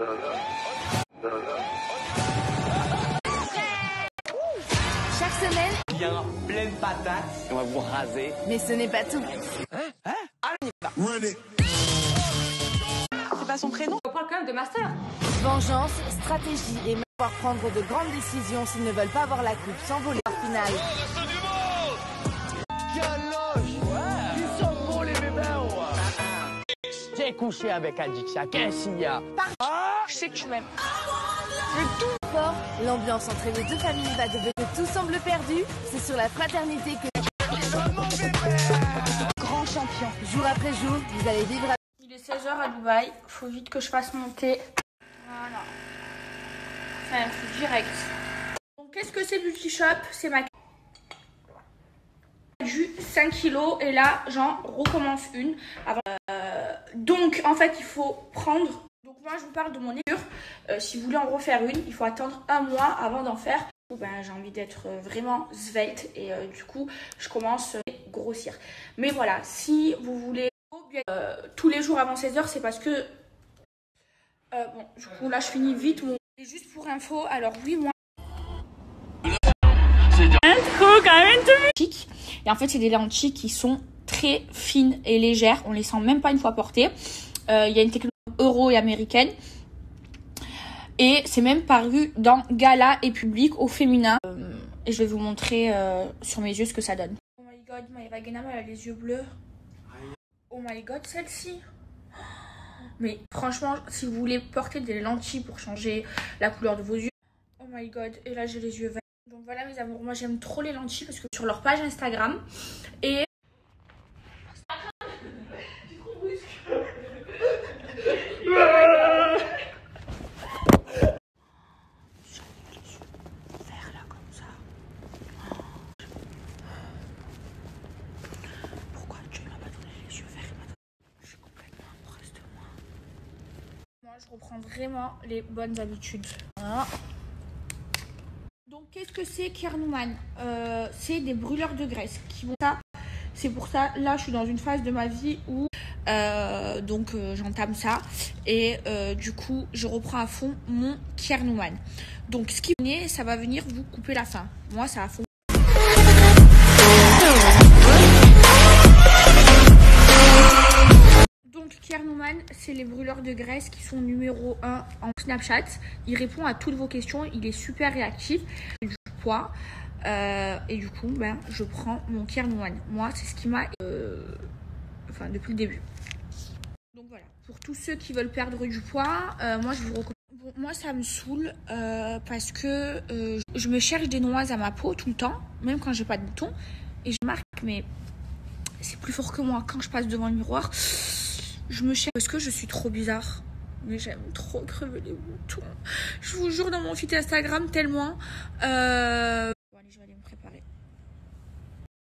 Chaque semaine, Bien pleine patate. On va vous raser. mais ce n'est pas tout. C'est pas son prénom. On parle quand même de master. Vengeance, stratégie et même pouvoir prendre de grandes décisions s'ils ne veulent pas voir la coupe s'envoler en finale. J'ai couché avec Adixia. Qu'est-ce qu'il y a? Je sais que tu m'aimes. Fort, l'ambiance entre les deux familles va devenir que tout semble perdu. C'est sur la fraternité que Grand champion. jour après jour, vous allez vivre avec. Il est 16h à Dubaï. Faut vite que je fasse mon thé. Voilà. C'est un truc direct. Donc, qu'est-ce que c'est Beauty Shop? C'est ma du 5 kilos et là j'en recommence une avant. Donc en fait il faut prendre, donc moi je vous parle de mon épure, si vous voulez en refaire une il faut attendre un mois avant d'en faire. J'ai envie d'être vraiment svelte et du coup je commence à grossir, mais voilà, si vous voulez tous les jours avant 16h c'est parce que bon du coup là je finis vite. Et juste pour info, alors oui moi chic. Et en fait c'est des lentilles qui sont très fines et légères, on les sent même pas une fois portées. Il y a une technologie euro et américaine et c'est même paru dans Gala et Public au féminin, et je vais vous montrer sur mes yeux ce que ça donne. Oh my god, Maeva Genam elle a les yeux bleus. Oh my god, celle-ci. Mais franchement si vous voulez porter des lentilles pour changer la couleur de vos yeux, oh my god, et là j'ai les yeux verts. Donc voilà mes amours, moi j'aime trop les lentilles parce que sur leur page Instagram et pourquoi Dieu m'a pas donné les yeux verts? Je suis complètement amoureuse de moi. Moi je reprends vraiment les bonnes habitudes. Voilà. Donc qu'est-ce que c'est Kernouman? C'est des brûleurs de graisse qui vont ça. C'est pour ça, là je suis dans une phase de ma vie où j'entame ça et du coup je reprends à fond mon Kernouman. Donc ce qui vient, ça va venir vous couper la faim. Moi ça va fond. Donc Kernouman, c'est les brûleurs de graisse qui sont numéro 1 en Snapchat. Il répond à toutes vos questions, il est super réactif. Du poids et du coup je prends mon Kernouman. Moi c'est ce qui m'a depuis le début. Donc voilà, pour tous ceux qui veulent perdre du poids, moi je vous recommande. Bon, moi ça me saoule parce que je me cherche des noises à ma peau tout le temps, même quand j'ai pas de boutons, et je marque mais c'est plus fort que moi. Quand je passe devant le miroir, je me cherche parce que je suis trop bizarre. Mais j'aime trop crever les boutons. Je vous jure, dans mon feed Instagram, tellement.